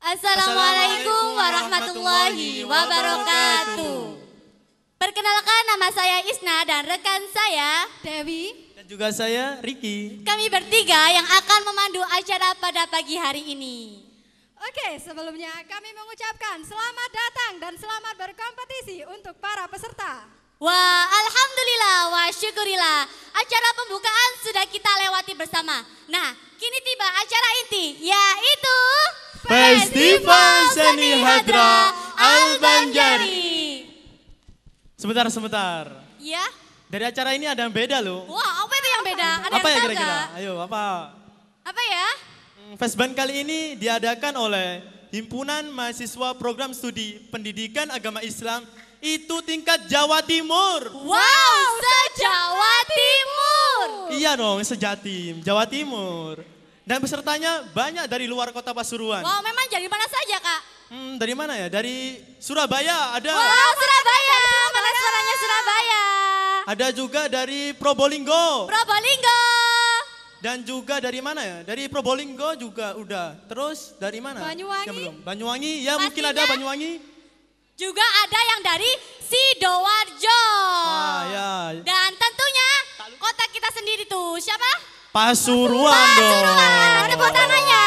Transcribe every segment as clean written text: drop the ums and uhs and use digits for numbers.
Assalamualaikum warahmatullahi wabarakatuh. Perkenalkan, nama saya Isna dan rekan saya Dewi. Dan juga saya Riki. Kami bertiga yang akan memandu acara pada pagi hari ini. Oke, sebelumnya kami mengucapkan selamat datang dan selamat berkompetisi untuk para peserta. Wah, alhamdulillah, wa syukurillah. Acara pembukaan sudah kita lewati bersama. Nah, kini tiba acara inti, yaitu Festival Seni Hadra Al-Banjari. Sebentar. Ya. Dari acara ini ada yang beda loh. Wah, apa itu yang beda? Ada Apa yang ya tahu kira-kira? nggak? Ayo, apa? Apa ya? Festban kali ini diadakan oleh Himpunan Mahasiswa Program Studi Pendidikan Agama Islam itu tingkat Jawa Timur. Wow, se-Jawa Timur. Iya dong, sejatim, Jawa Timur. Dan pesertanya banyak dari luar kota Pasuruan. Wow, memang dari mana saja, Kak? Dari mana ya? Dari Surabaya ada. Wow, Surabaya. Mana suaranya Surabaya? Ada juga dari Probolinggo. Probolinggo. Dan juga dari mana ya? Dari Probolinggo juga udah. Terus dari mana? Banyuwangi. Yang belum. Banyuwangi, ya mungkin Pastinya. ada Banyuwangi. Juga ada yang dari Sidoarjo. Wah ya. Dan tentunya kota kita sendiri tuh siapa? Pasuruan dong. Pasuruan. Tepuk tangannya.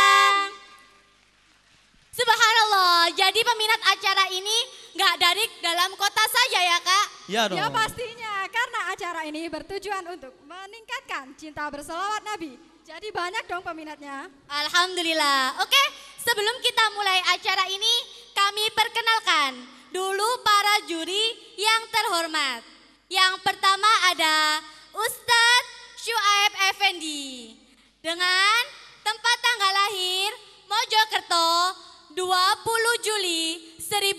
Subhanallah, jadi peminat acara ini nggak dari dalam kota saja ya, Kak? Ya dong. Ya pastinya, karena acara ini bertujuan untuk meningkatkan cinta berselawat Nabi. Jadi banyak dong peminatnya. Alhamdulillah. Oke, sebelum kita mulai acara ini, kami perkenalkan dulu para juri yang terhormat. Yang pertama ada Ustadz Syuaib Effendi dengan tempat tanggal lahir Mojokerto 20 Juli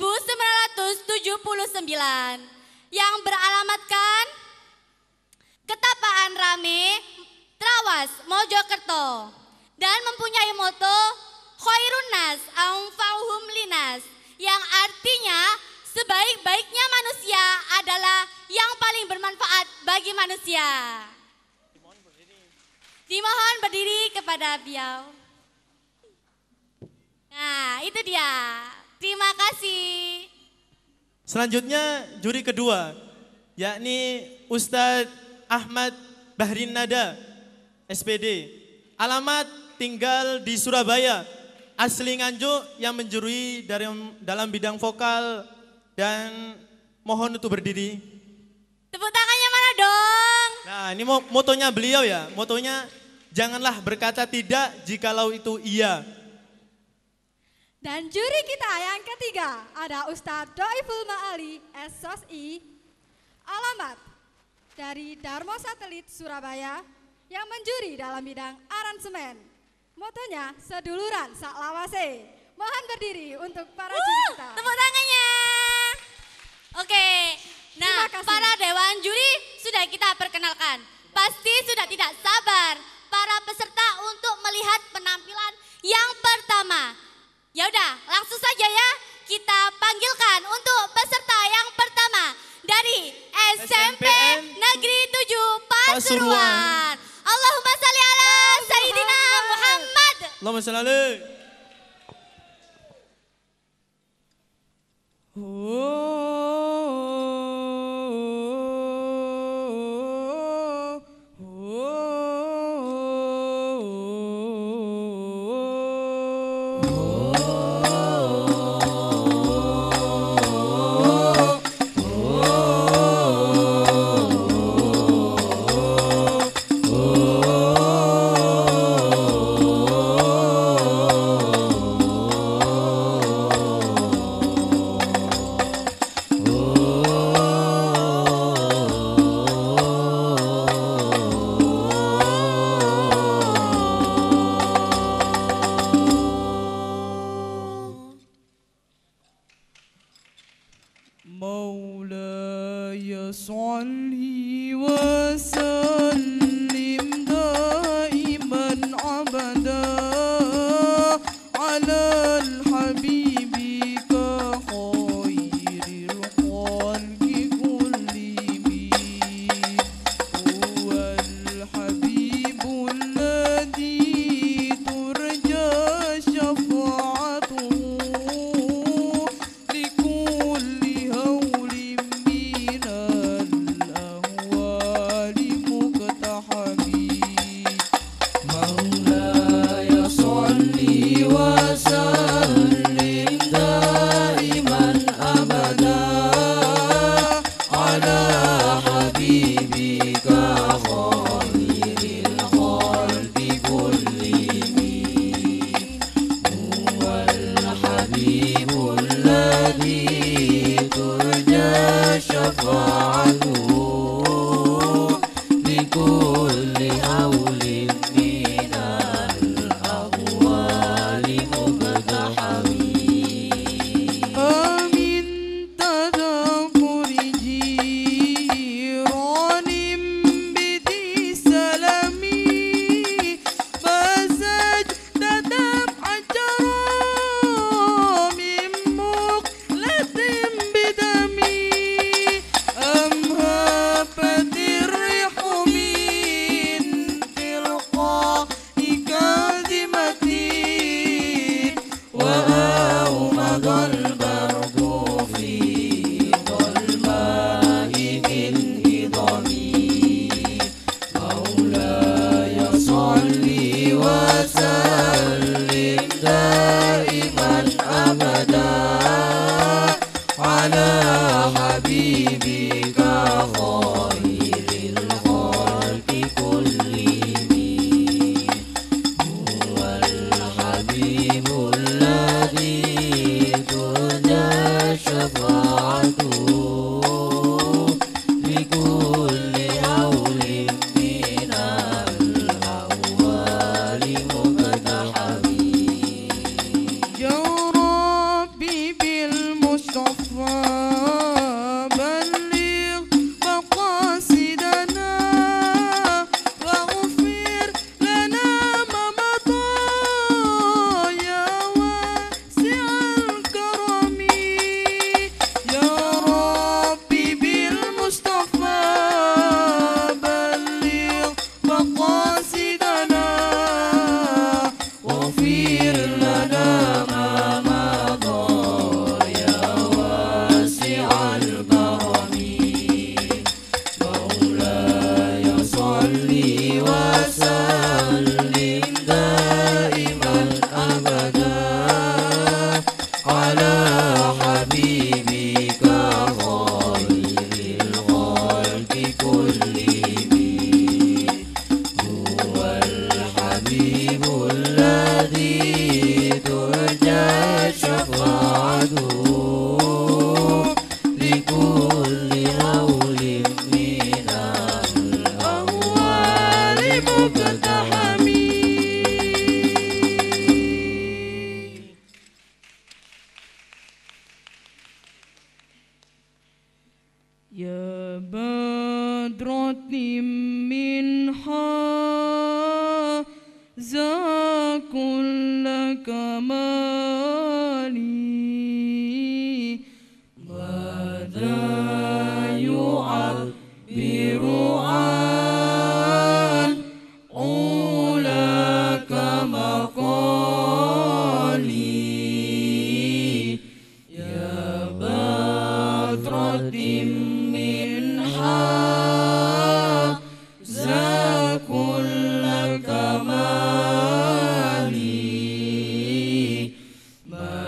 1979 yang beralamatkan Ketapaan Rame, Trawas, Mojokerto, dan mempunyai moto Khairun Nas Anfa'uhum Linas, yang artinya sebaik-baiknya manusia adalah yang paling bermanfaat bagi manusia. Dimohon berdiri kepada beliau. Nah, itu dia. Terima kasih. Selanjutnya juri kedua, yakni Ustadz Ahmad Bahrin Nada, SPD. Alamat tinggal di Surabaya, asli Nganjuk, yang menjurui dalam bidang vokal, dan mohon untuk berdiri. Tepuk tangannya mana dong? Nah ini motonya beliau ya, motonya janganlah berkata tidak jikalau itu iya. Dan juri kita yang ketiga ada Ustadz Doiful Ma'ali, SOSI. Alamat dari Darmo Satelit Surabaya yang menjuri dalam bidang aransemen. Motonya seduluran saklawase. Mohon berdiri untuk para juri kita. Tepuk tangannya. Oke, nah Terima kasih. para dewan juri sudah kita perkenalkan. Pasti sudah tidak sabar para peserta untuk melihat penampilan yang pertama. Ya udah, langsung saja ya kita panggilkan untuk peserta yang pertama dari SMPN Negeri 7 Pasuruan. Allahumma sholli ala Sayyidina Muhammad. Allahumma sholli alaihi. مولاي صل وسلم دائما أبدا على الحبيب كخير الخلق كلهم هو الحبيب الذي ترجى شفاعته ما